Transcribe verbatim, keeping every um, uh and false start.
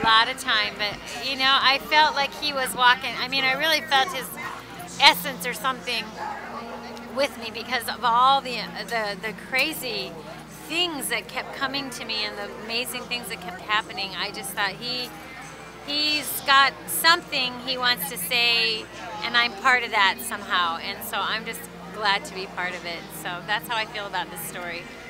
A lot of time, but you know, I felt like he was walking. I mean, I really felt his essence or something with me because of all the the the crazy things that kept coming to me and the amazing things that kept happening. I just thought he he's got something he wants to say, and I'm part of that somehow, and so I'm just glad to be part of it. So that's how I feel about this story.